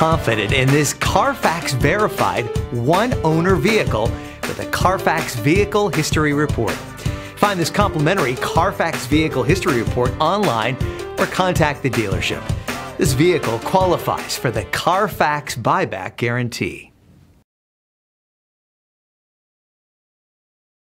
confident in this Carfax verified one-owner vehicle with a Carfax Vehicle History Report. Find this complimentary Carfax Vehicle History Report online or contact the dealership. This vehicle qualifies for the Carfax Buyback Guarantee.